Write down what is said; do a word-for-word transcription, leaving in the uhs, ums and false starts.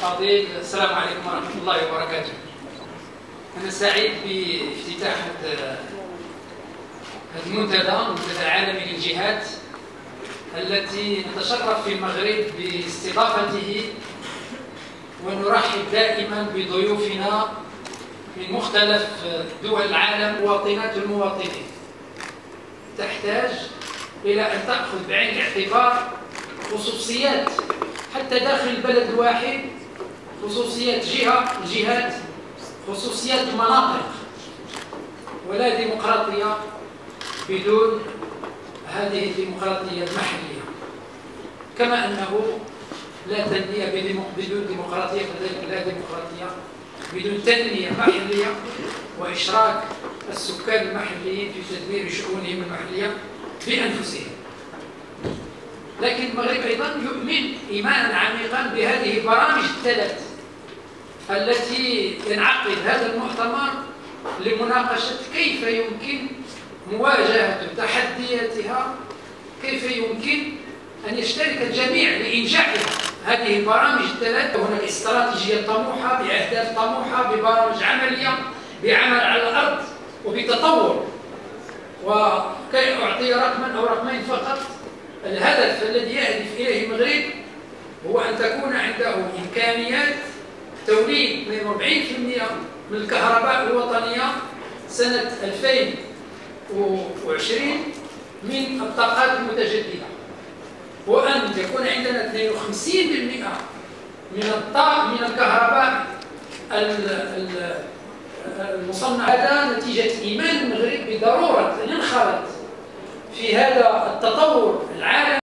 الفضيل، السلام عليكم ورحمة الله وبركاته. أنا سعيد بافتتاح هذا المنتدى، المنتدى العالمي للجهاد، التي نتشرف في المغرب باستضافته، ونرحب دائما بضيوفنا من مختلف دول العالم مواطنات المواطنين. تحتاج إلى أن تأخذ بعين الاعتبار خصوصيات حتى داخل البلد الواحد، خصوصيات جهة الجهات، خصوصيات المناطق، ولا ديمقراطية بدون هذه الديمقراطية المحلية، كما أنه لا تنمية بدون ديمقراطية، كذلك لا ديمقراطية بدون تنمية محلية وإشراك السكان المحليين في تدبير شؤونهم المحلية بأنفسهم. لكن المغرب أيضا يؤمن إيمانا عميقا بهذه البرامج الثلاث التي ينعقد هذا المؤتمر لمناقشة كيف يمكن مواجهة تحدياتها، كيف يمكن أن يشترك الجميع لإنجاحها. هذه البرامج الثلاث هناك استراتيجية طموحة بأهداف طموحة ببرامج عملية بعمل على الأرض وبتطور. وكي أعطي رقما أو رقمين فقط، الهدف الذي يهدف إليه المغرب هو أن تكون عنده إمكانيات توليد من أربعين بالمئة من الكهرباء الوطنية سنة ألفين وعشرين من الطاقات المتجددة، وأن يكون عندنا اثنين وخمسين بالمئة من الطاقة من الكهرباء المصنعة. هذا نتيجة إيمان المغرب بضرورة أن ينخرط في هذا التطور العالمي